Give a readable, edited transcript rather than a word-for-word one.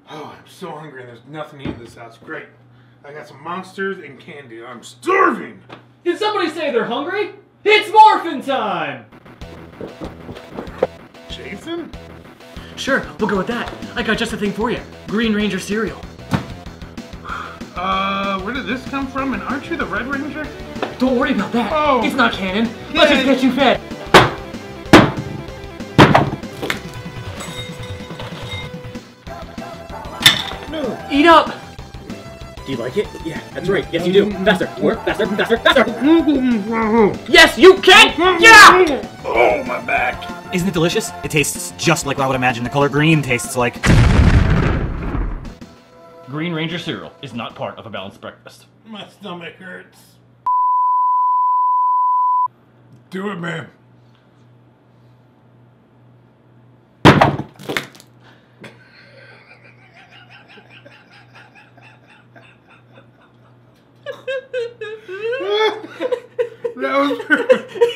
Oh, I'm so hungry and there's nothing to eat in this house. Great. I got some monsters and candy. I'm starving. Did somebody say they're hungry? It's morphin time! Jason? Sure, we'll go with that. I got just the thing for you. Green Ranger cereal. Where did this come from? And aren't you the Red Ranger? Don't worry about that. Oh. It's not canon. Let's just get you fed. No. Eat up! Do you like it? Yeah, that's right. Yes, you do. Faster, more, faster, faster, faster! Yes, you can! Yeah! Oh, my back. Isn't it delicious? It tastes just like what I would imagine the color green tastes like. Green Ranger cereal is not part of a balanced breakfast. My stomach hurts. Do it, man. That was perfect.